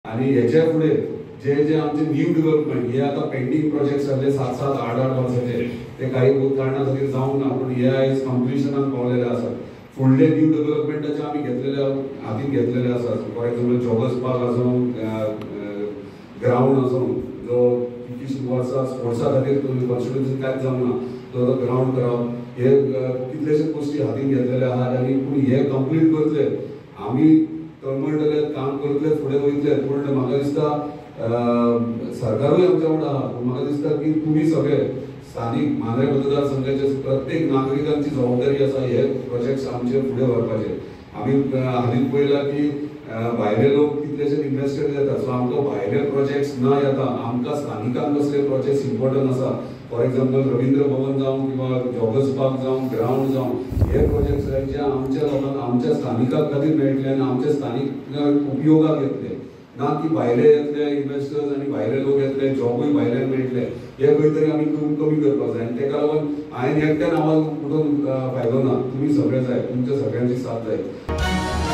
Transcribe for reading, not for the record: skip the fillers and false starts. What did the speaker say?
आणि ह्याच्या पुढे जे जे आमचे न्यू डेव्हलपमेंट हे आता पेंडिंग प्रोजेक्ट सगळे 7-7, 8-8 वर्षाचे ते काही कारणां खातीर जावंक ना, पण हे आयज कंप्लिशनाक पावलेले आसात. फुडले न्यू डेव्हलपमेंटाचे आमी हातीन घेतलेले आसात. फॉर एक्झाम्पल जॉगर्स पार्क आसूं, ग्राउंड आसूं, जो कितलीशीं वर्सां स्पोर्ट्सा खातीर कॉन्स्टिट्युन्सीन कांयच जावंक ना, तो ग्राउंड करप, हे कितलेशेच गोश्टी हातीन घेतलेले आहात. आनी पूण हे कंप्लीट करतले, आमी तळमळटले, काम करतले, फुडें वयतले. पूण म्हाका दिसता सरकारूय आमच्या वांगडा आहा. पूण म्हाका दिसता की तुमी सगळे स्थानीक म्हादय मतदारसंघाचे प्रत्येक नागरिकांची जबाबदारी आसा हे प्रोजेक्ट्स आमचे फुडें व्हरपाचे. आमी हालीं पळयलां की भायले लोक कितलेशे इन्वेस्टेड जातात. सो आमकां भायले प्रोजेक्ट्स न येता आमकां स्थानिकांक कसले प्रोजेक्ट्स इम्पॉर्टंट आसा. फॉर एक्झाम्पल रवींद्र भवन जावं किंवा जॉगर्स पार्क जावं, ग्राउंड जावं, हे प्रोजेक्ट्स जे आमच्या लोकांक आमच्या स्थानिकां खातीर मेळटले आनी आमच्या स्थानिक उपयोगाक येतले, ना की भायले येतले इन्वेस्टर्स आनी भायले लोक येतले, जॉबूय भायल्यान मेळटले. हे खंय तरी आमी कमी करपाक जाय. आनी तेका लागून हांवें एकट्यान आवाज उठोवन फायदो ना. तुमी सगळे जाय, तुमच्या सगळ्यांची साथ जाय.